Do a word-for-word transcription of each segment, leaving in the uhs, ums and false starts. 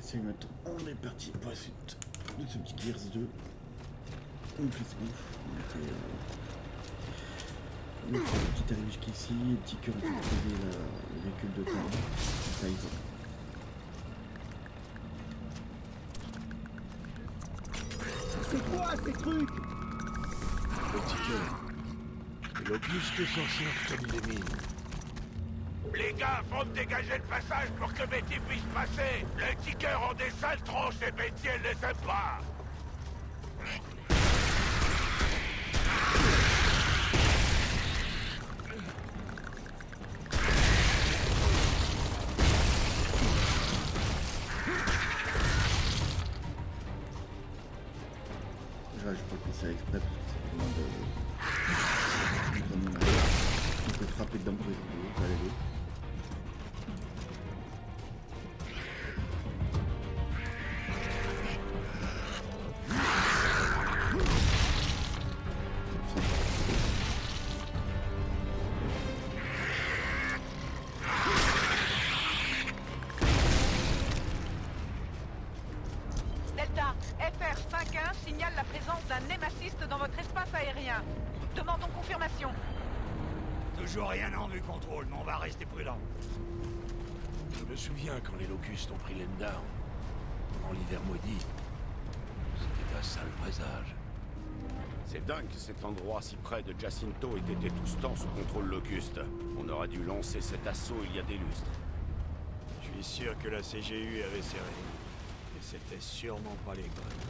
Salut maintenant, on est parti pour la suite de ce petit Gears deux. Donc c'est bon, on était euh, on a fait le petit arrivé jusqu'ici, le petit cœur on peut trouver la, le véhicule de talent, Typhon. C'est quoi ces trucs? Le petit cœur. L'Auguste sorcière comme il est mine. Les gars, faut me dégager le passage pour que Betty puisse passer. Les tickers ont des sales tronches et Betty, elle les aime pas. Là, je peux penser à exprès parce que c'est vraiment de... vraiment... On peut frapper dedans pour les vidéos, ça va aller. Delta, F R cinq un signale la présence d'un némaciste dans votre espace aérien. Demandons confirmation. Toujours rien en vue, contrôle, mais on va rester prudent. Je me souviens quand les locustes ont pris l'Endar. Pendant l'hiver maudit. C'était un sale présage. C'est dingue que cet endroit si près de Jacinto ait été tout ce temps sous contrôle locuste. On aurait dû lancer cet assaut il y a des lustres. Je suis sûr que la C G U avait serré. Et c'était sûrement pas les bonnes.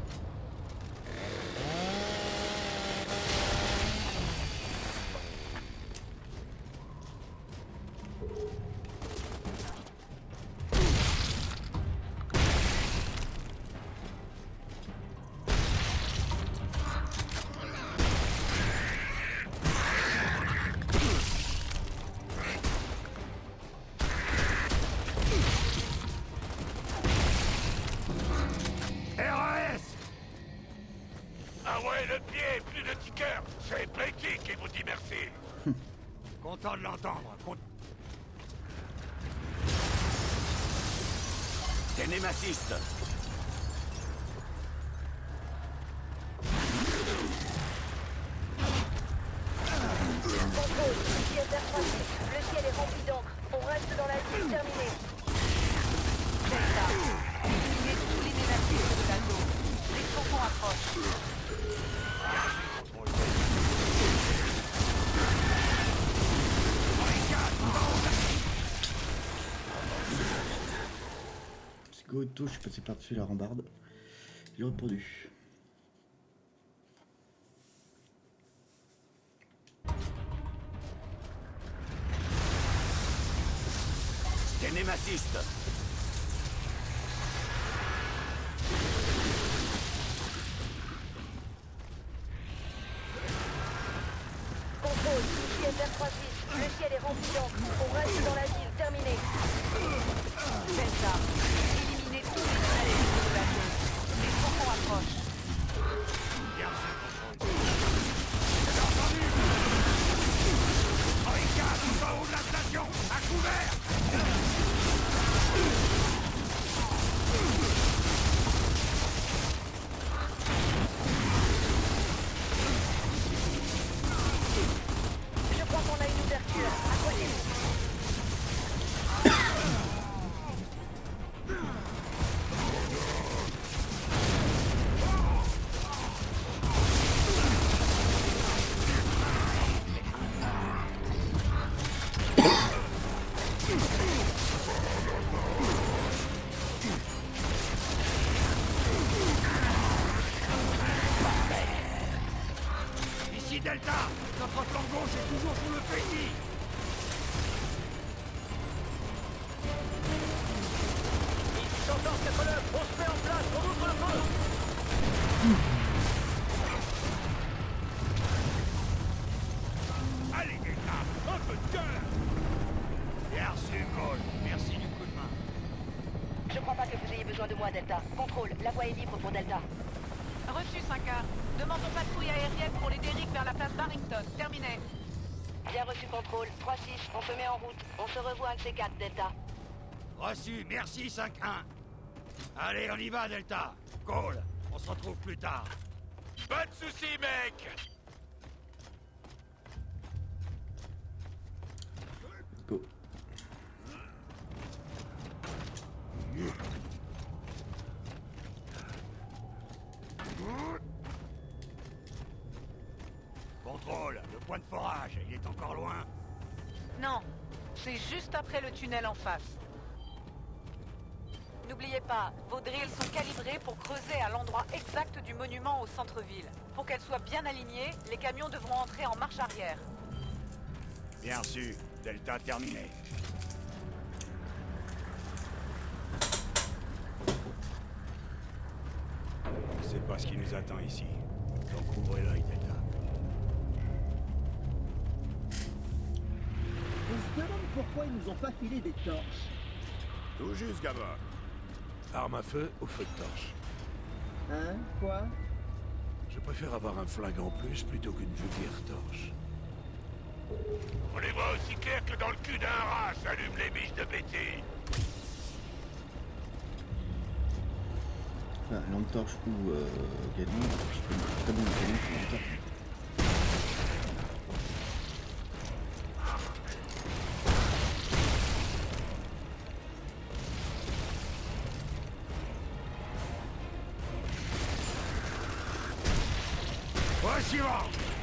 Ah ouais, le pied, plus de tickers. C'est Betty qui vous dit merci. Content de l'entendre. Cont... Des némacistes. Contrôle, ici S R trois six. Le ciel est rempli d'encre. On reste dans la ville, terminé. Delta, éliminez tous les némacistes de la zone. Les faucons approchent. Psycho auto, je suis passé par-dessus la rambarde. J'ai répondu. Des némacistes. Contrôle, ici S R trois six. Le ciel est rempli d'encre. On reste dans la ville, terminé. Delta, éliminez tous les némacistes de la zone. Les faucons approchent. Bien sûr, contrôle. J'ai entendu. Oika, tout en haut de la station, à couvert. Je crois qu'on a une ouverture. Accrochez-vous. Ici Delta, notre flanc gauche est toujours sous le petit. Ici cent quatre-neuf, on se met en place, on ouvre le feu. Allez Delta, un peu de cœur. Bien reçu, Cole. Merci du coup de main. Je crois pas que vous ayez besoin de moi, Delta. Contrôle, la voie est libre pour Delta. Reçu cinq un. Demandons patrouille aérienne pour les dérives vers la place Barrington. Terminé. Bien reçu, contrôle. trois six, on se met en route. On se revoit un de ces quatre, Delta. Reçu, merci cinq un. Allez, on y va, Delta. Cole, on se retrouve plus tard. Pas de soucis, mec. Go. Contrôle, le point de forage, il est encore loin? Non, c'est juste après le tunnel en face. N'oubliez pas, vos drills sont calibrés pour creuser à l'endroit exact du monument au centre-ville. Pour qu'elles soient bien alignées, les camions devront entrer en marche arrière. Bien sûr, Delta terminé. Je sais pas ce qui nous attend ici. Donc ouvrez l'œil, Delta. On se demande pourquoi ils nous ont pas filé des torches. Tout juste, gamin. Arme à feu au feu de torche. Hein? Quoi? Je préfère avoir un flingue en plus plutôt qu'une vulgaire torche. On les voit aussi clair que dans le cul d'un rat, s'allument les biches de Betty. Ah, lampe torche ou euh, Gatling, je peux très bon Gatling pour lampe torche. Suivant!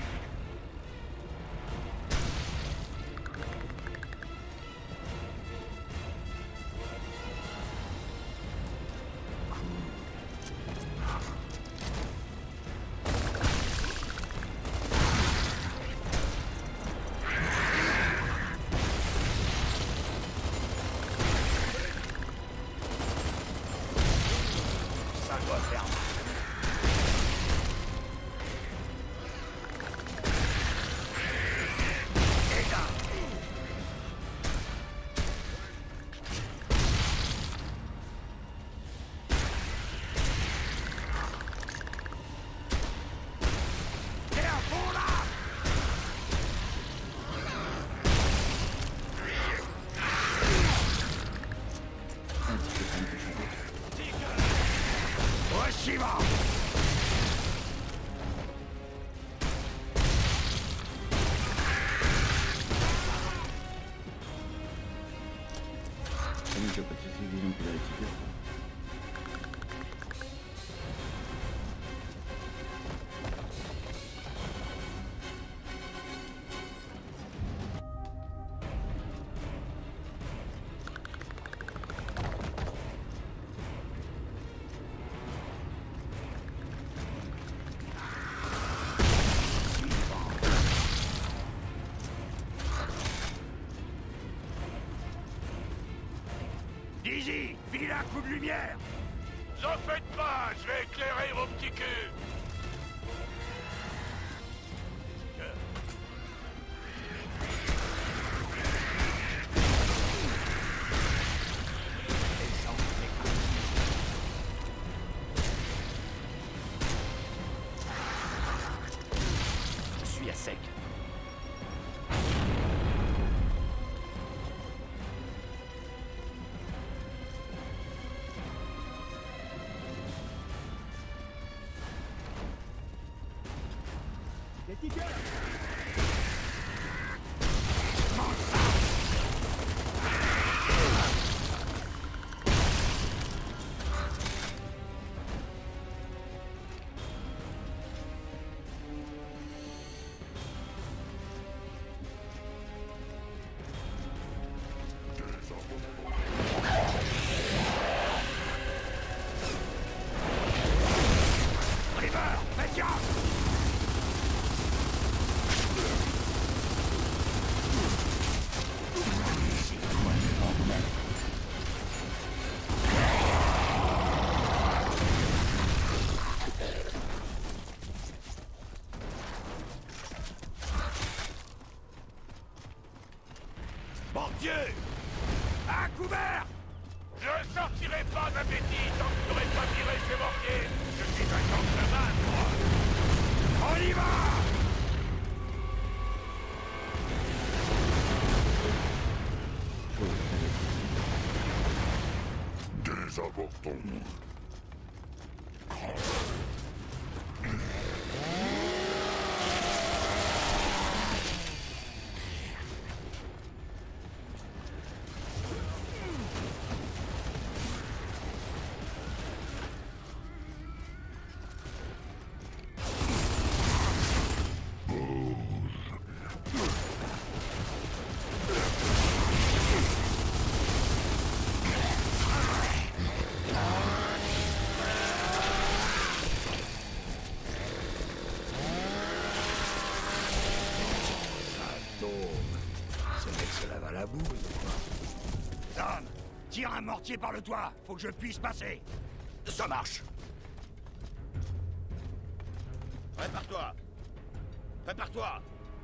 Ça doit faire mal. Suivant! Comme j'ai pas de soucis, vision pour la récupérer. Dizzy, vilain coup de lumière! Vous en faites pas, je vais éclairer vos petits culs. Je suis à sec. Des tickets! River, faites gaffe! Mortier! À couvert! Je sortirai pas d'appétit tant que tu n'aurais pas tiré ces mortiers. Je suis un gentleman, moi. On y va! Chaud, Désavortons. Tire un mortier par le toit. Faut que je puisse passer. Ça marche. Prépare-toi. Prépare-toi.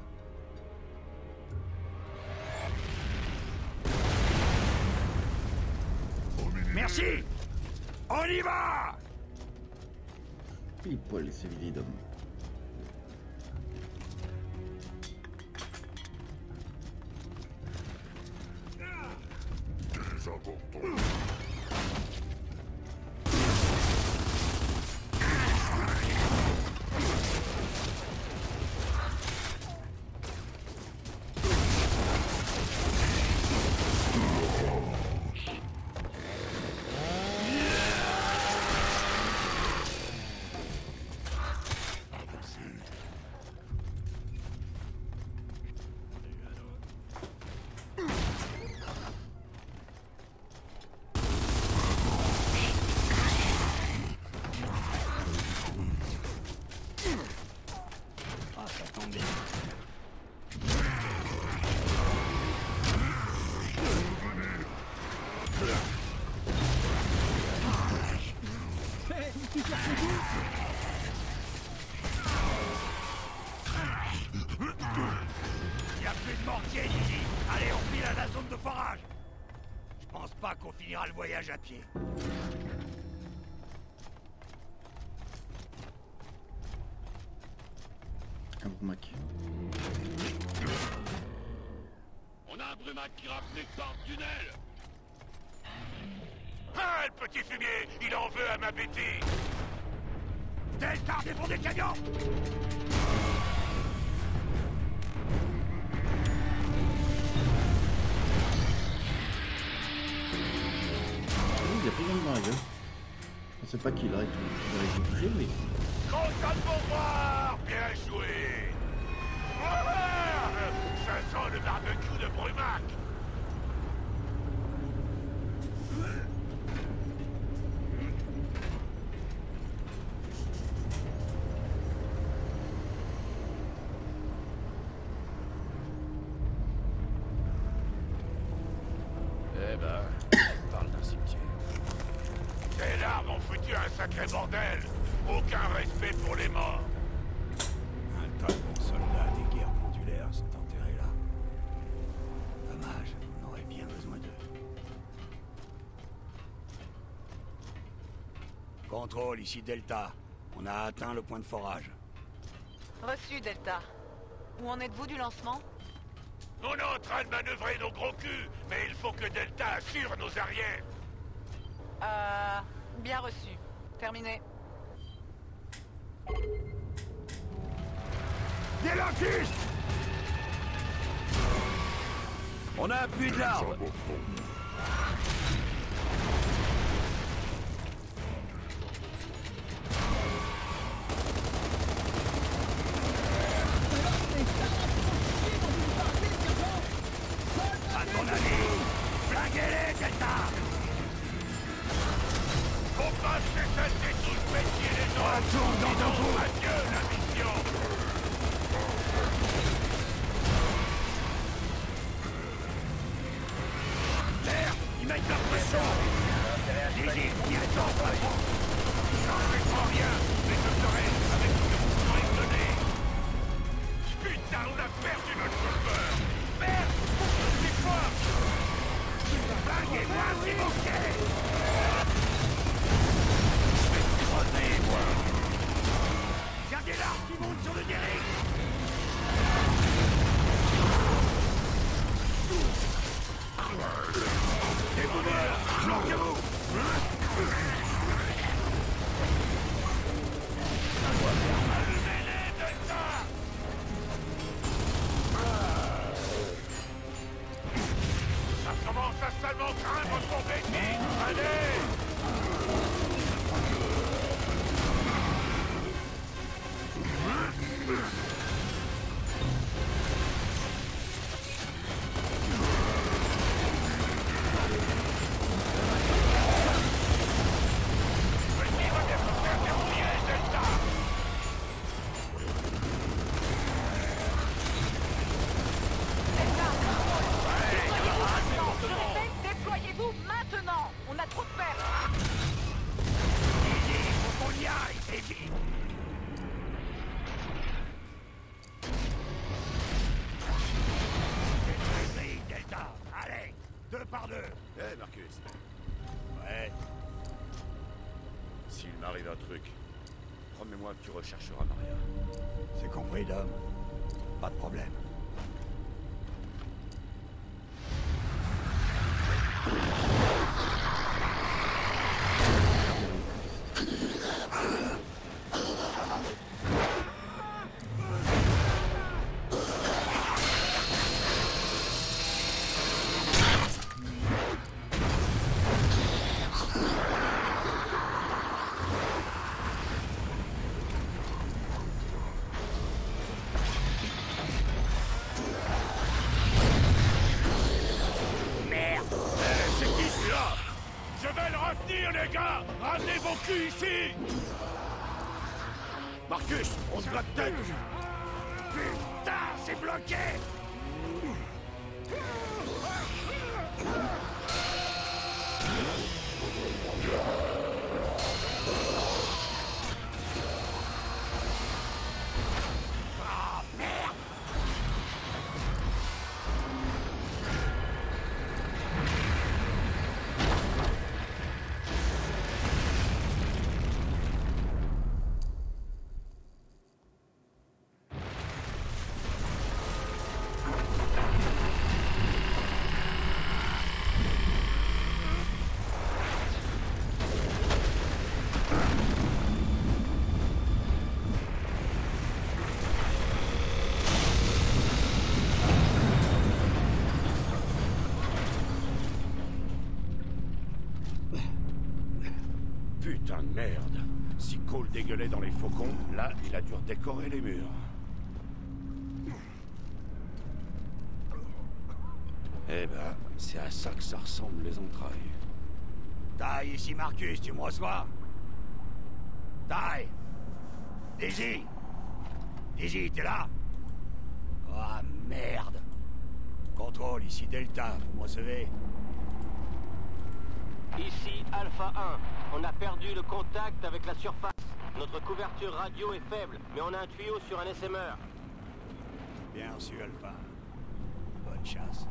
Merci. On y va. Pile poil les civils d'hommes. Y a plus de mortier ici. Allez, on file à la zone de forage. Je pense pas qu'on finira le voyage à pied. Un brumac. On a un brumac qui rafle par le tunnel. Ah, le petit fumier, il en veut à ma bêtise. Delta, défend des camions. Il y a plein de dans la gueule. On sait pas qui il aurait tout, il aurait tout touché, mais... Content pour voir. Bien joué. Ah, ça sent le barbecue de Brumac. Eh ben, on parle d'un cimetière. Ces larves ont foutu un sacré bordel. Aucun respect pour les morts. Un tas de bons soldats des guerres pendulaires sont enterrés là. Dommage, on aurait bien besoin d'eux. Contrôle, ici Delta. On a atteint le point de forage. Reçu, Delta. Où en êtes-vous du lancement? On est en train de manœuvrer nos gros culs, mais il faut que Delta assure nos arrières. Euh... Bien reçu. Terminé. Des locustes! On a appuyé de l'arbre. À ton avis, flinguez-les, Delta! Faut pas se salter tout le métier les autres. Retourne dans ton trou. Adieu la mission. Merde, ils mettent leur pression! Désir, il attend pas. J'en fais pas rien, mais je ferai avec ce que vous m'aurez donné. Putain, on a perdu notre chauffeur. Merde, c'est quoi? Flinguez-moi, s'il vous plaît! Je vais te crever, moi. Gardez l'arme! arrive un truc. Promets-moi que tu rechercheras Maria. C'est compris, Dom. Pas de problème. Ramenez vos culs ici! Marcus, on se gratte tête! Putain, c'est bloqué! Ah, merde! Putain de merde. Si Cole dégueulait dans les faucons, là, il a dû redécorer les murs. Eh ben, c'est à ça que ça ressemble les entrailles. Tai, ici Marcus, tu me reçois? Tai! Daisy! Daisy, t'es là? Ah, merde! Contrôle, ici Delta, vous me recevez? Ici Alpha un. On a perdu le contact avec la surface. Notre couverture radio est faible, mais on a un tuyau sur un S M R. Bien reçu, Alpha. Bonne chasse.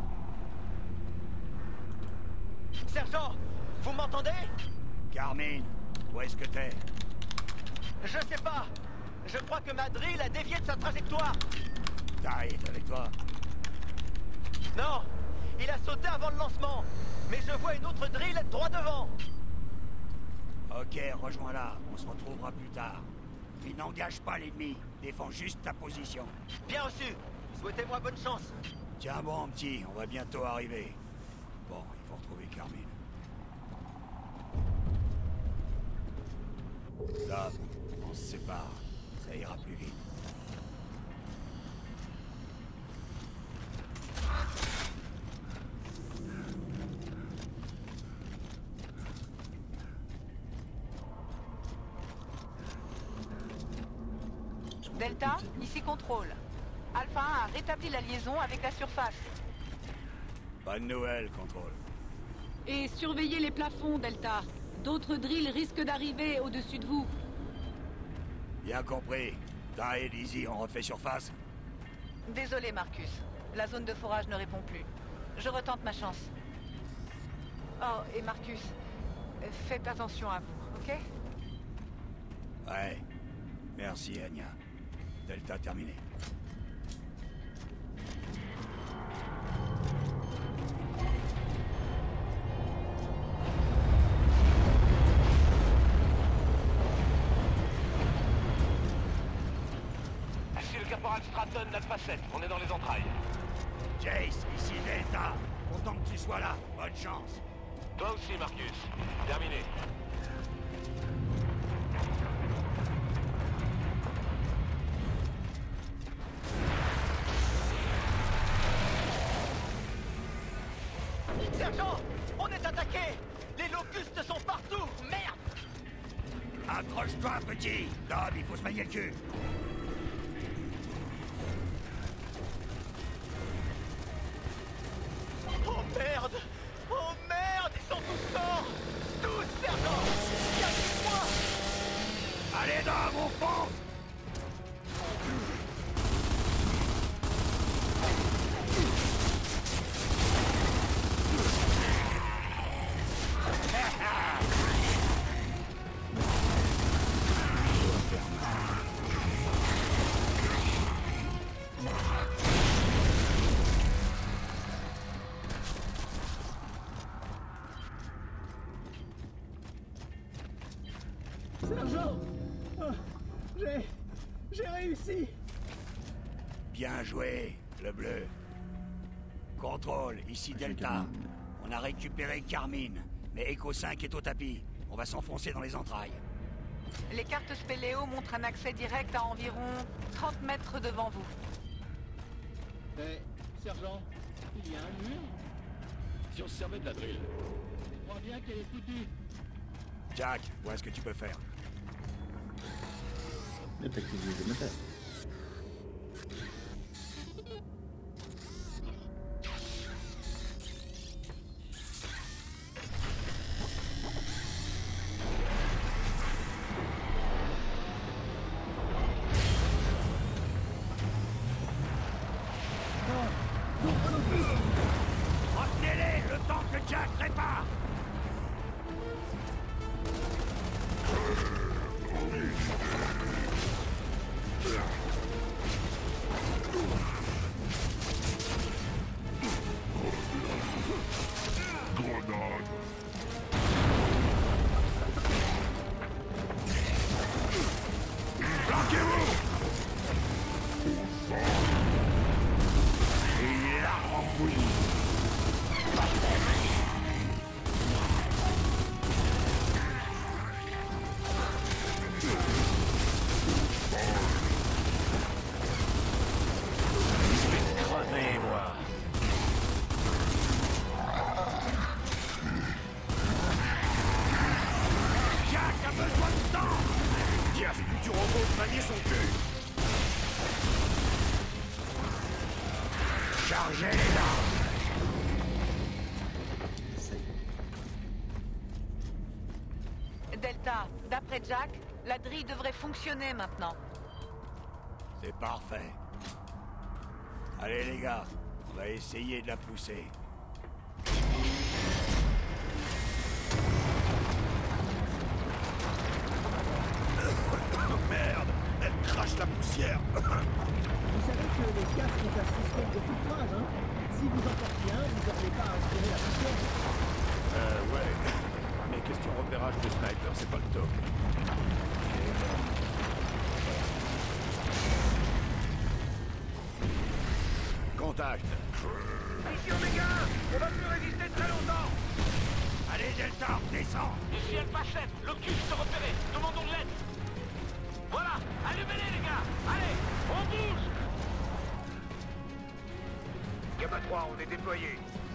Sergent, vous m'entendez? Carmine, où est-ce que t'es? Je sais pas. Je crois que ma drill a dévié de sa trajectoire. Tai est avec toi? Non, il a sauté avant le lancement. Mais je vois une autre drill être droit devant. Ok, rejoins-la. On se retrouvera plus tard. Mais n'engage pas l'ennemi. Défends juste ta position. Bien reçu. Souhaitez-moi bonne chance. Tiens bon, petit. On va bientôt arriver. Bon, il faut retrouver Carmine. Là, on se sépare. Ça ira plus vite. Delta, ici contrôle. Alpha un a rétabli la liaison avec la surface. Bonne nouvelle, contrôle. Et surveillez les plafonds, Delta. D'autres drills risquent d'arriver au-dessus de vous. Bien compris. Tai et Lizzie, on refait surface? Désolé, Marcus. La zone de forage ne répond plus. Je retente ma chance. Oh, et Marcus, faites attention à vous, ok? Ouais. Merci, Anya. Delta terminé. Ici le caporal Stratton d'Alpha sept, on est dans les entrailles. Jace, ici Delta. Content que tu sois là. Bonne chance. Toi aussi, Marcus. Terminé. Sergent, on est attaqué. Les locustes sont partout. Merde. Accroche-toi, petit. Dom, il faut se manier le cul. Oh merde. Oh merde, ils sont tous morts. Tous, sergent. Calmez-moi. Allez, Dom, on fonce. Sergent! Oh, j'ai... j'ai réussi! Bien joué, le bleu. Contrôle, ici Delta. On a récupéré Carmine, mais Echo cinq est au tapis. On va s'enfoncer dans les entrailles. Les cartes Spéléo montrent un accès direct à environ trente mètres devant vous. Eh, sergent, il y a un mur? Si on se servait de la drill. Je crois bien qu'elle est foutue. Jack, vois ce que tu peux faire. Effectivement, je me fais. Retenez-les, le temps que Jack répare. Delta, d'après Jack, la drille devrait fonctionner maintenant. C'est parfait. Allez les gars, on va essayer de la pousser. Merde, elle crache la poussière. Vous savez que les casques ont un système de filtrage, hein? Si vous en portiez un, vous n'auriez pas à aspirer la poussière. Euh, ouais. Mais question repérage de sniper, c'est pas le top. Contact. Mission Omega! On va plus résister très longtemps! Allez Delta, descends. Ici Alpha sept, Locus se repérer, demandons de l'aide. Voilà, allumez-les les gars. Allez, on bouge. Gamma trois, on est déployé.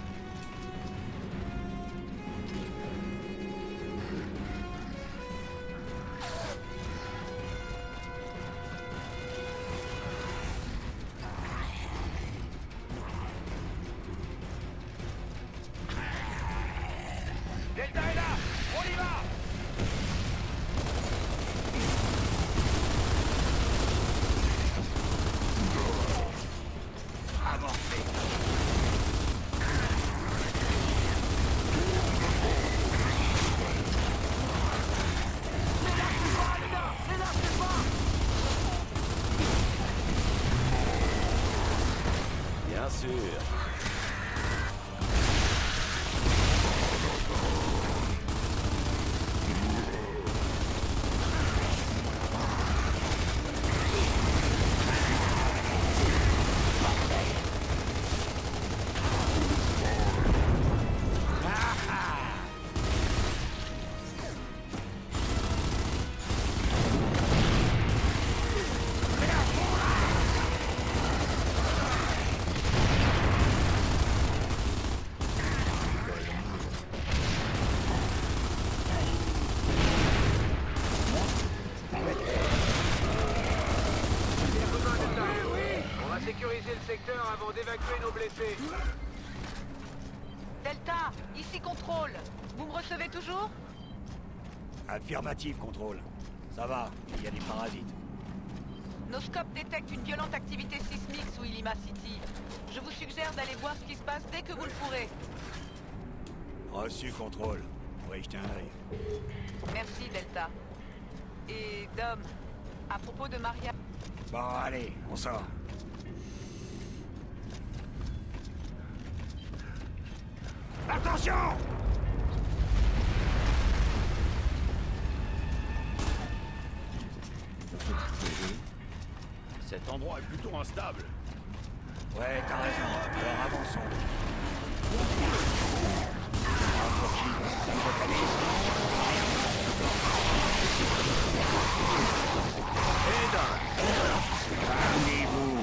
Delta est là! On y va! Avancez. Bien sûr. Sécuriser le secteur avant d'évacuer nos blessés. Delta, ici Contrôle. Vous me recevez toujours? Affirmative, contrôle. Ça va, il y a des parasites. Nos scopes détectent une violente activité sismique sous Ilima City. Je vous suggère d'aller voir ce qui se passe dès que vous le pourrez. Reçu, contrôle. On va y jeter un œil. Merci, Delta. Et Dom, à propos de Maria... Bon, allez, on sort. Attention! Cet endroit est plutôt instable. Ouais, t'as raison. Alors avançons. Et d'un. Calmez-vous.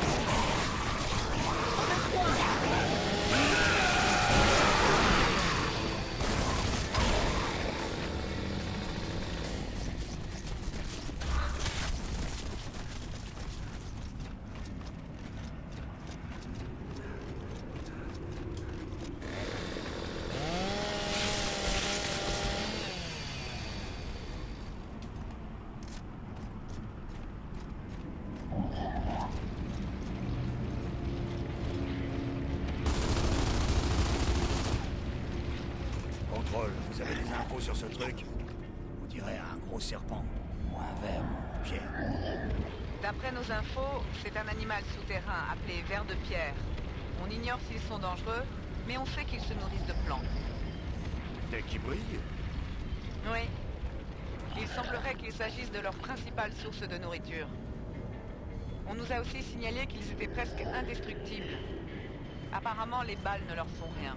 Vous avez des infos sur ce truc? On dirait un gros serpent, ou un ver en pierre. D'après nos infos, c'est un animal souterrain appelé ver de pierre. On ignore s'ils sont dangereux, mais on sait qu'ils se nourrissent de plantes. Dès qu'ils brillent? Oui. Il semblerait qu'il s'agisse de leur principale source de nourriture. On nous a aussi signalé qu'ils étaient presque indestructibles. Apparemment, les balles ne leur font rien.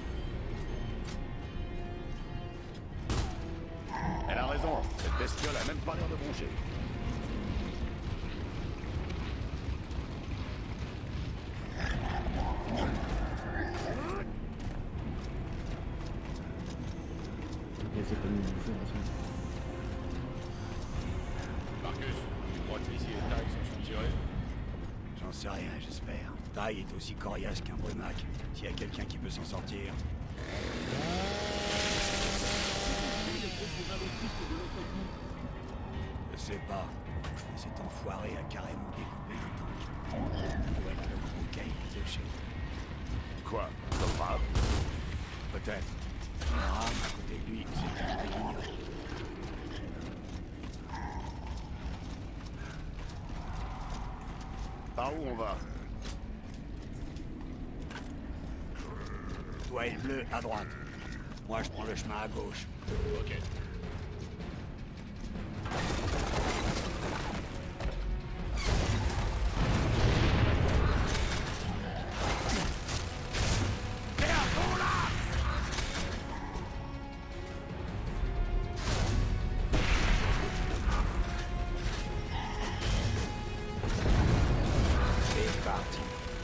Elle a raison, cette bestiole a même pas l'air de broncher. Ok, c'est pas nous de faire la suite. Marcus, tu crois que Lizzie et Ty sont soutirés? J'en sais rien, j'espère. Ty est aussi coriace qu'un brumac. S'il y a quelqu'un qui peut s'en sortir. Je sais pas. Mais cet enfoiré a carrément découpé un tank. Il doit être le gros caïd de chez eux. Quoi? Comme Rab? Peut-être. Mais Rab, à côté de lui, c'est un guignol. Par où on va? Toi et le bleu, à droite. Moi, je prends le chemin à gauche. Ok. C'est parti.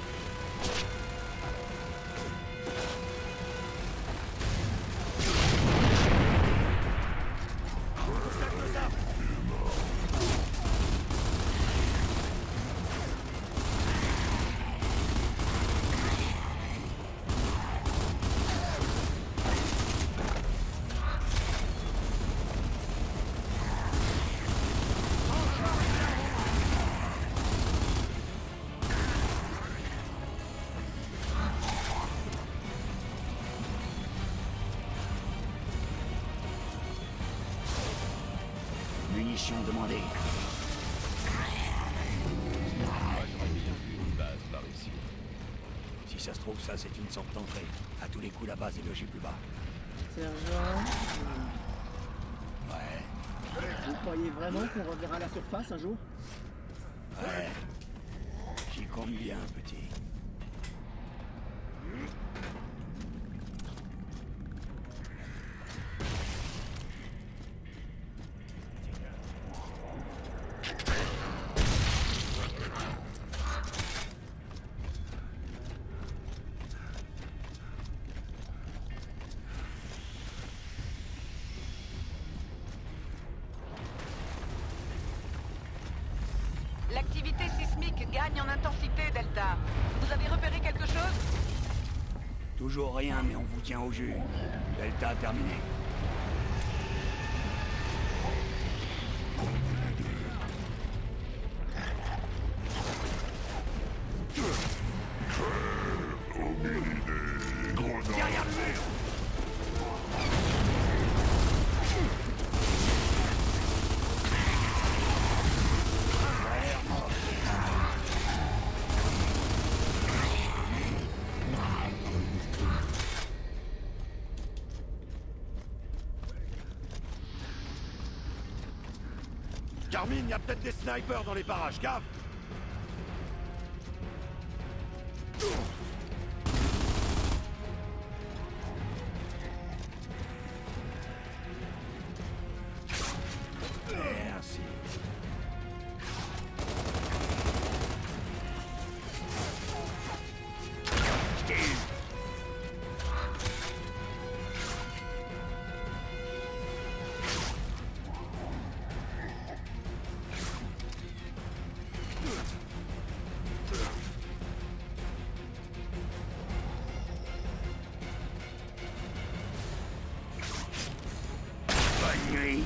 Munitions demandées. J'aurais bien vu une base par ici. Si ça se trouve, ça, c'est une sorte d'entrée. À tous les coups, la base est logée plus bas. Sergent, Ouais. vous croyez vraiment qu'on reverra la surface un jour? Ouais. J'y compte bien, petit. L'activité sismique gagne en intensité, Delta. Vous avez repéré quelque chose? Toujours rien, mais on vous tient au jus. Delta terminé. Derrière le mur! Carmine, il y a peut-être des snipers dans les parages, gaffe! nuit.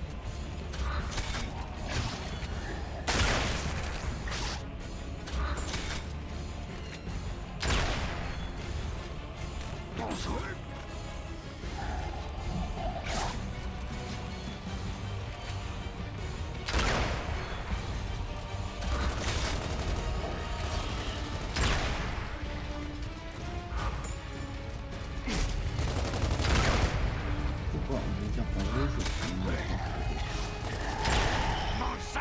Bon sang. Pourquoi on veut dire par eux, c'est Mange ça.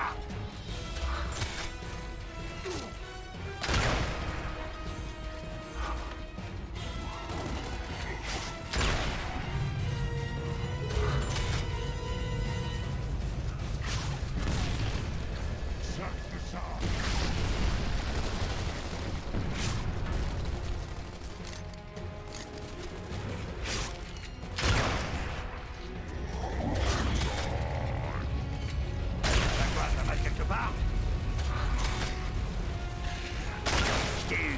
Ça va quelque part. Je t'ai eu.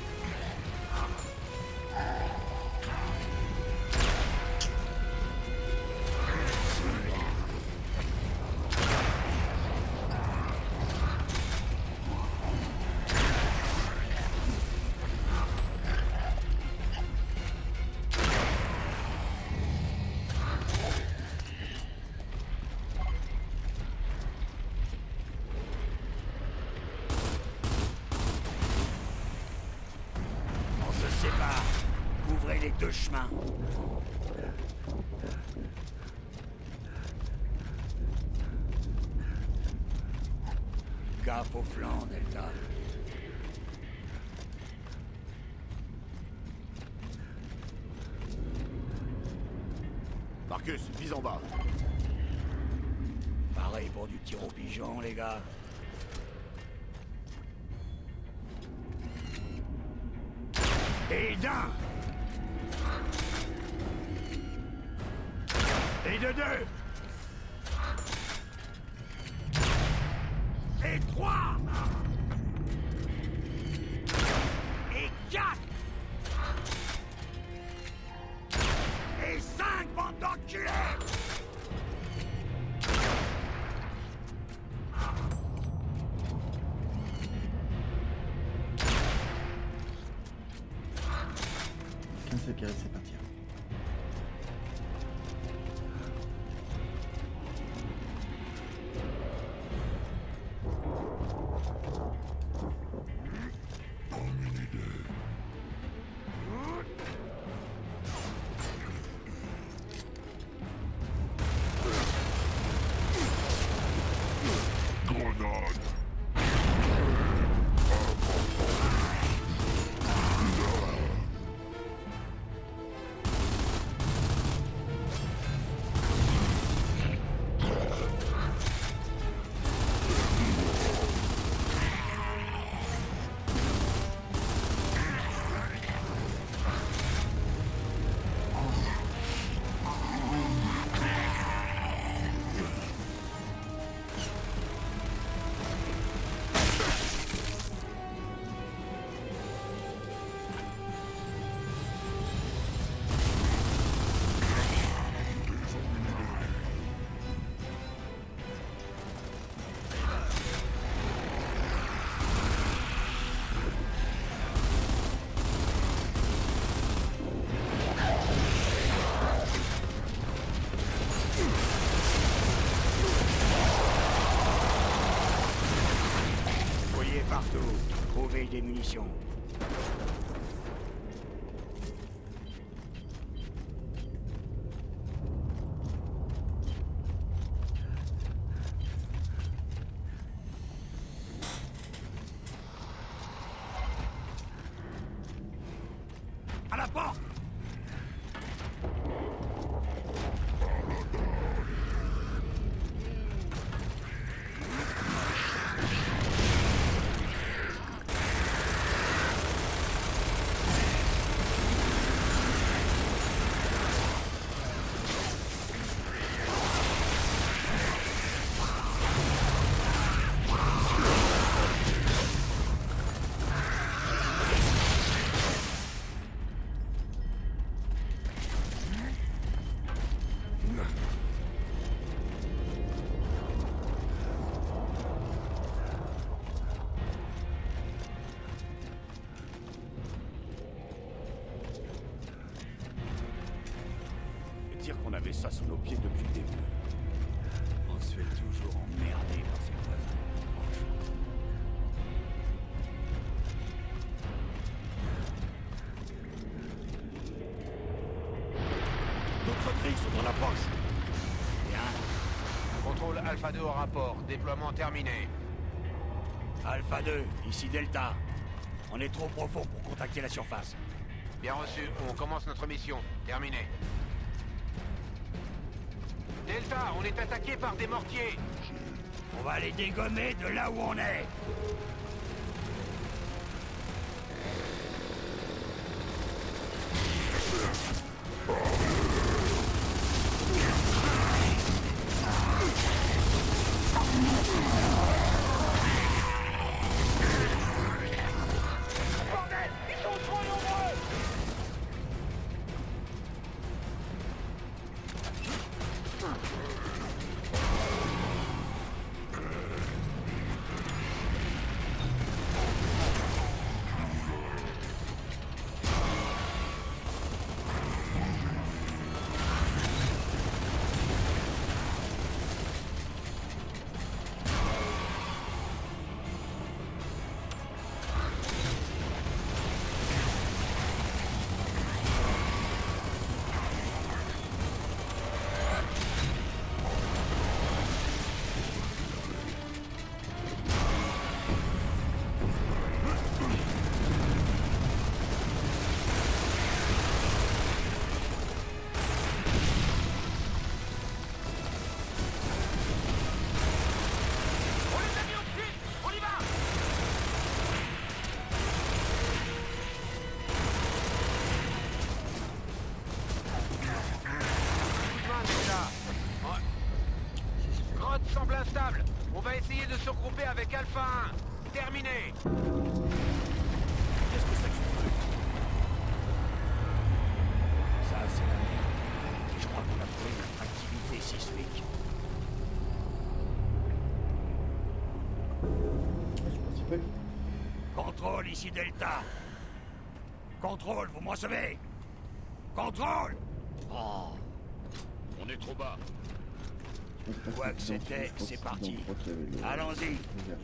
On se sépare. Ouvrez les deux chemins. Gaffe au flanc, Delta. Marcus, vise en bas. Pareil pour du tir au pigeon, les gars. Et d'un. Et de deux. Et trois. Et quatre. Et cinq, bande d'enculés. quinze secondes, c'est parti. Partout, trouvez des munitions. À la porte! ça sous nos pieds depuis le début. On se fait toujours emmerder par ses voisins. D'autres trucs sont dans la poche. Bien. Contrôle Alpha deux au rapport. Déploiement terminé. Alpha deux, ici Delta. On est trop profond pour contacter la surface. Bien reçu. On commence notre mission. Terminé. Delta, on est attaqué par des mortiers. On va les dégommer de là où on est. Bordel, ils sont trop nombreux. Semble instable. On va essayer de se regrouper avec Alpha un. Terminé. Qu'est-ce que c'est que ce truc? Ça, c'est la merde. Je crois qu'on a trouvé notre activité sismique. Contrôle, ici Delta. Contrôle, vous me recevez? Contrôle! Oh. On est trop bas. Quoi que c'était, c'est parti. Allons-y.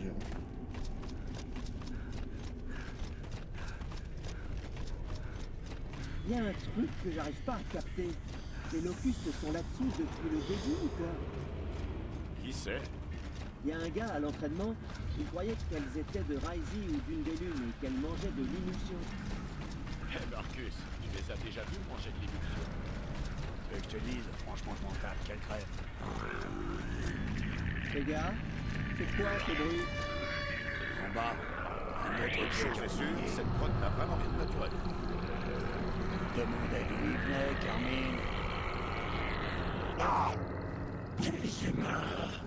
Il y a un truc que j'arrive pas à capter. Les locustes sont là-dessous depuis le début ou quoi? Qui sait? Il y a un gars à l'entraînement, il croyait qu'elles étaient de Risey ou d'une des lunes et qu'elles mangeaient de l'immution. Hé hey Marcus, tu les as déjà vus manger de l'immution? Tu veux que je te dise? Franchement, je m'en tape, quelle crève. Les gars, c'est quoi ce bruit? En bas, un autre Chose est sûre, cette prod n'a vraiment rien de naturel. Demandez d'où il venait, Carmine. Ah! C'est mort.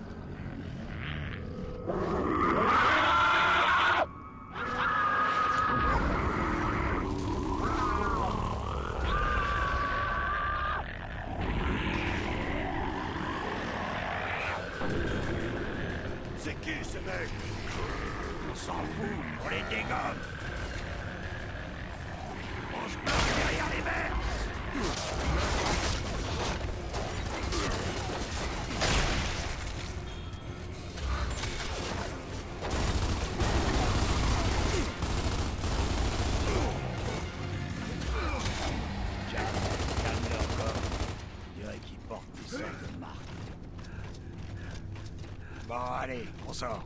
C'est qui ce mec? On s'en fout, on les dégomme. On se bloque derrière les verres. Calme leur corps. On dirait qu'ils portent des sortes de marques. Bon, allez, on sort.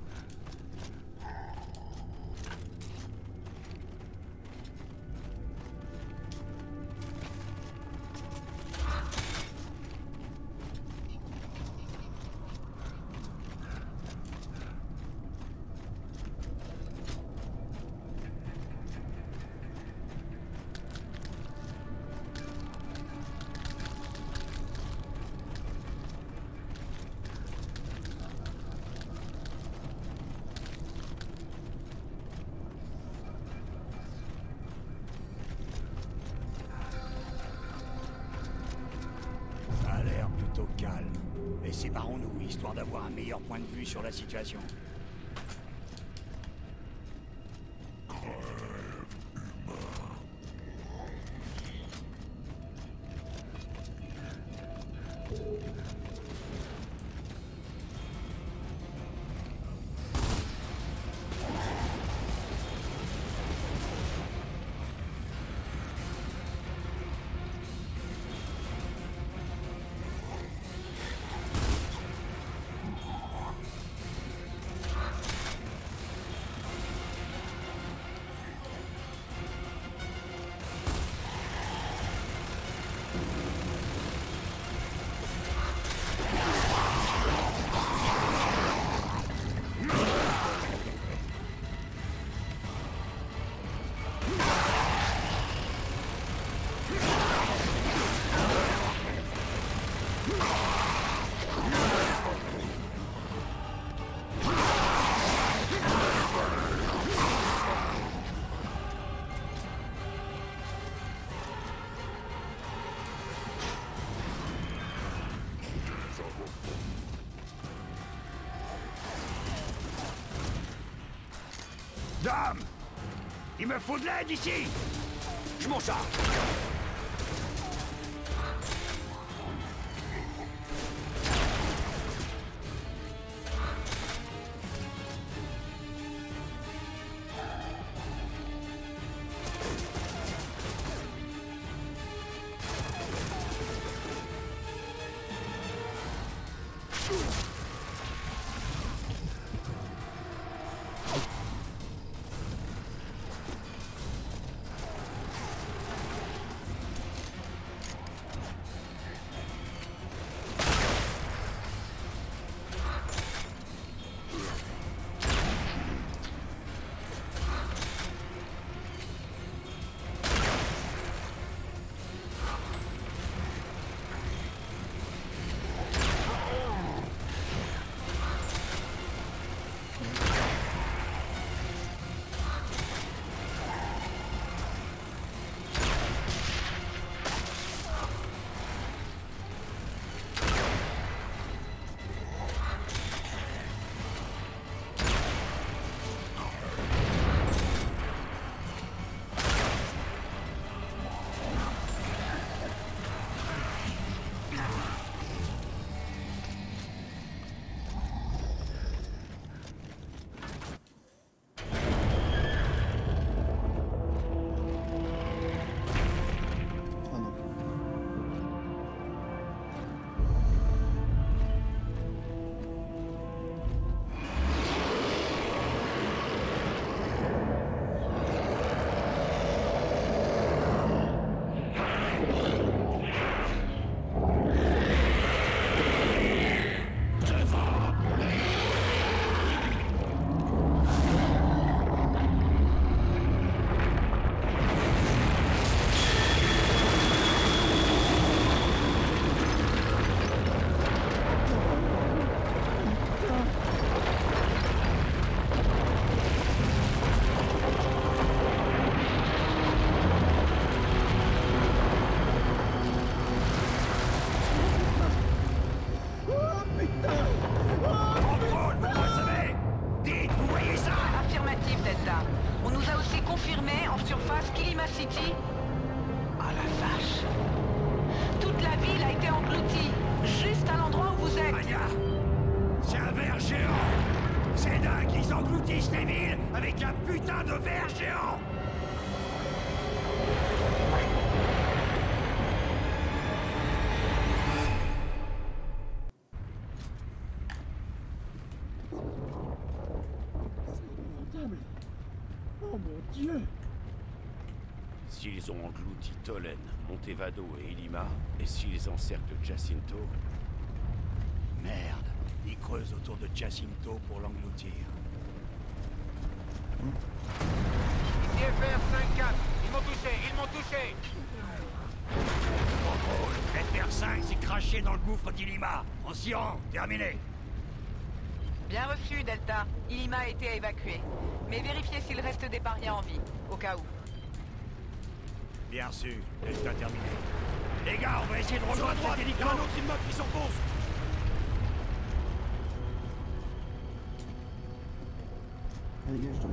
Calme. Et séparons-nous, histoire d'avoir un meilleur point de vue sur la situation. Dom! Il me faut de l'aide ici! Je m'en charge. S'ils ont englouti Tollen, Montevado et Ilima, et s'ils encerclent Jacinto... Merde, ils creusent autour de Jacinto pour l'engloutir. Ici F R cinq quatre, ils m'ont touché, ils m'ont touché. Contrôle, F R cinq s'est craché dans le gouffre d'Ilima. On s'y rend, terminé. Bien reçu, Delta. Ilima a été évacué. Mais vérifiez s'il reste des parias en vie, au cas où. Bien sûr, Delta terminé. Les gars, on va essayer de rejoindre cet hélico. Il y a un autre immeuble qui s'enfonce. Allez, dégage-toi.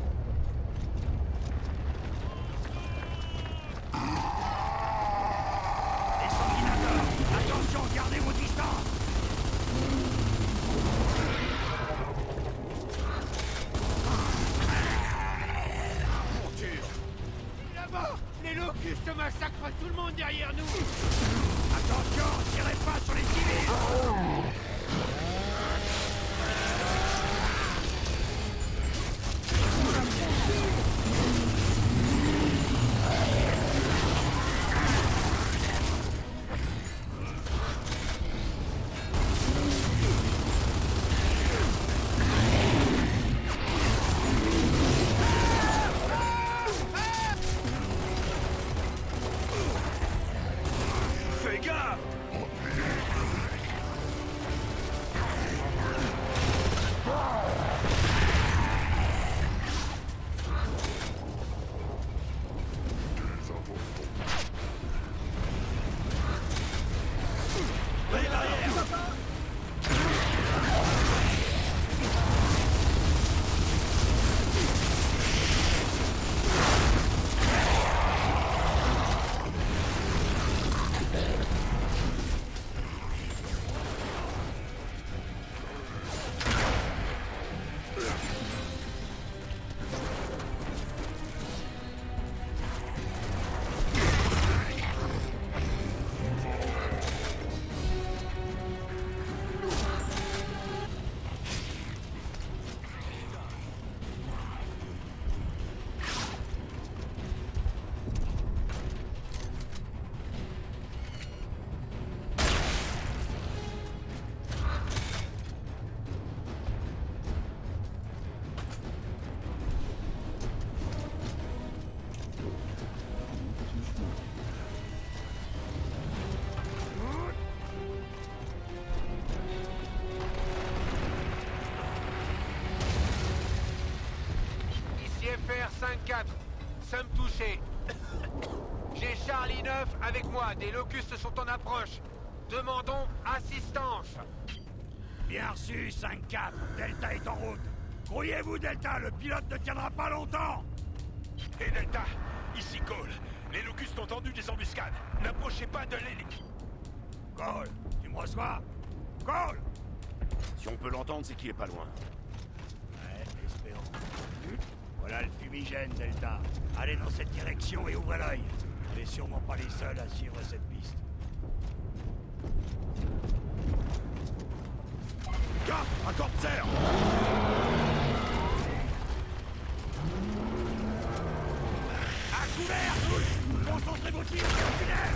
Les sanguinateurs, attention, gardez vos distances. Là-bas, les locustes massacrent tout le monde derrière nous. Attention, tirez pas sur les civils. cinq quatre. Somme touchée. J'ai Charlie neuf avec moi. Des locustes sont en approche. Demandons assistance. Bien reçu, cinq quatre. Delta est en route. Grouillez-vous, Delta. Le pilote ne tiendra pas longtemps. Et Delta, ici Cole. Les locustes ont tendu des embuscades. N'approchez pas de l'hélice. Cole, tu me reçois? Cole! Si on peut l'entendre, c'est qu'il est pas loin. Ouais, espérons. Voilà le fumigène, Delta. Allez dans cette direction et ouvrez l'œil. On n'est sûrement pas les seuls à suivre cette piste. Cap, un corsaire! À couvert, tous! Concentrez vos tirs sur le tunnel!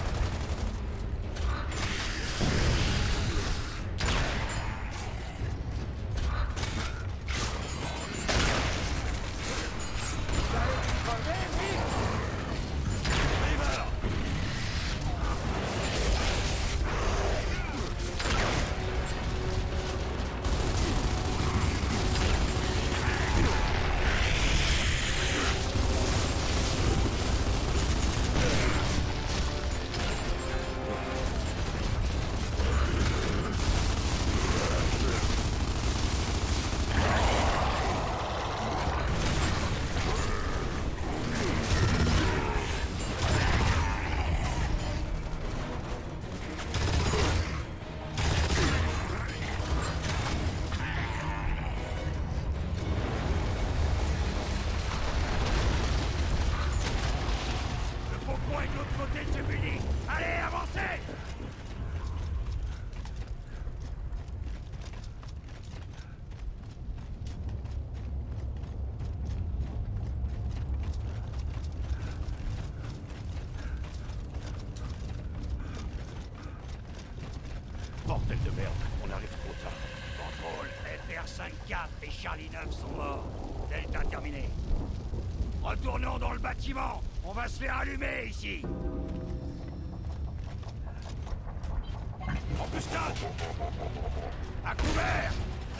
Bordel de merde, on arrive trop tard. Contrôle, F R cinq quatre et Charlie neuf sont morts. Delta terminé. Retournons dans le bâtiment. On va se faire allumer ici. Embuscade! À couvert!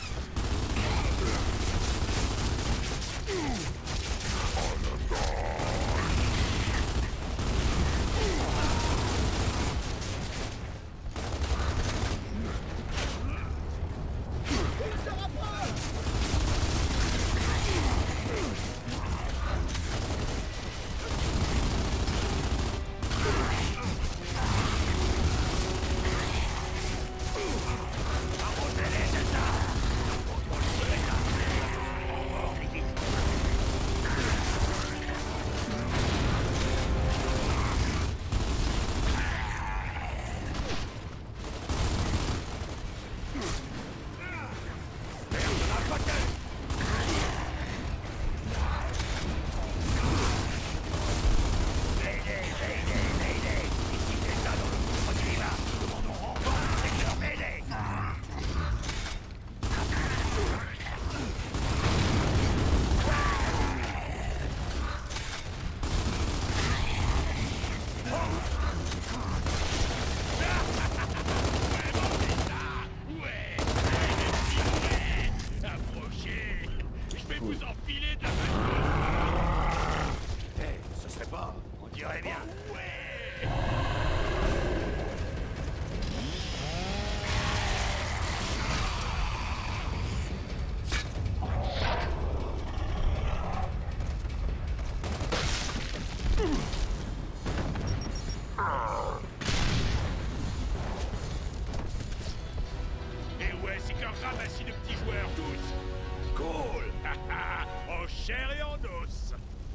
Ramassis de petits joueurs tous. Cool. En chair et en os.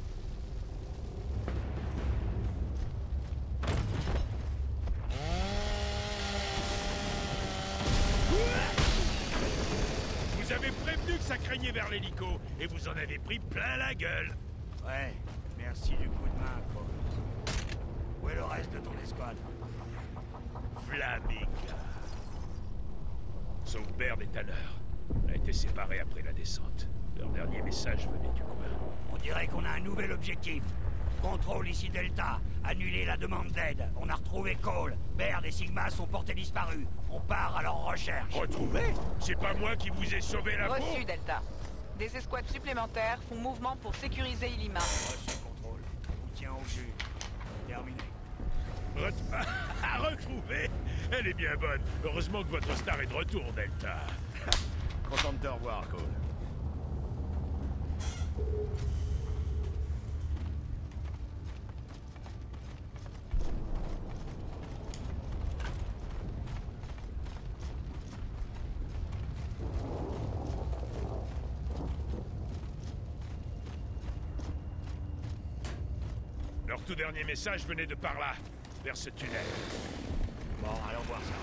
Vous avez prévenu que ça craignait vers l'hélico, et vous en avez pris plein la gueule. Ouais, merci du coup de main, quoi. Où est le reste de ton escouade? Flaming. Sauf Baird est à l'heure. On a été séparés après la descente. Leur dernier message venait du coin. On dirait qu'on a un nouvel objectif. Contrôle ici Delta. Annuler la demande d'aide. On a retrouvé Cole. Baird et Sigma sont portés disparus. On part à leur recherche. Retrouvé? C'est pas moi qui vous ai sauvé la peau? Reçu, Delta. Des escouades supplémentaires font mouvement pour sécuriser Ilima. Reçu, contrôle. On tient au jus. Terminé. Ret à retrouver. Elle est bien bonne. Heureusement que votre star est de retour, Delta. Content de te revoir, Cole. Leur tout dernier message venait de par là, vers ce tunnel. Bon, allons voir ça.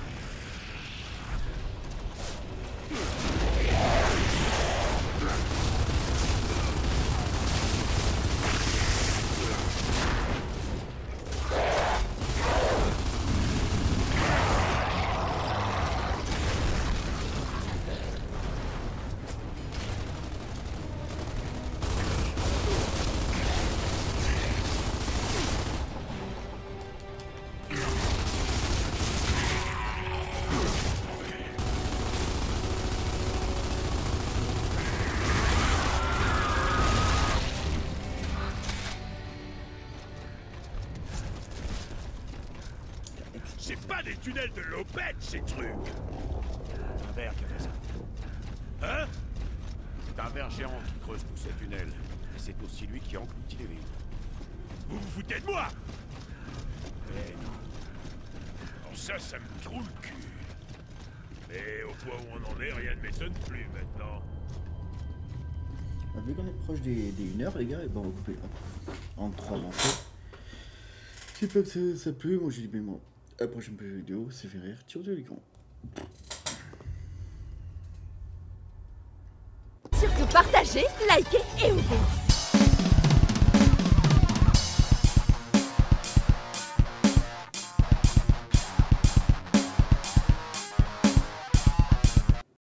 C'est pas des tunnels de lopette, ces trucs. C'est un verre qui a fait ça. Hein? C'est un ver géant qui creuse tous ces tunnels. Et c'est aussi lui qui engloutit les villes. Vous vous foutez de moi? Eh non. Alors ça, ça me trouve le cul. Mais au point où on en est, rien ne m'étonne plus maintenant. Vu qu'on est proche des, des une heure, les gars, et ben on va couper hop, en trois morceaux. J'espère que ça, ça plu. Moi, j'ai dit, mais moi, à la prochaine vidéo, c'est fait rire. Tire de l'écran. Surtout partagez, likez et oubliez.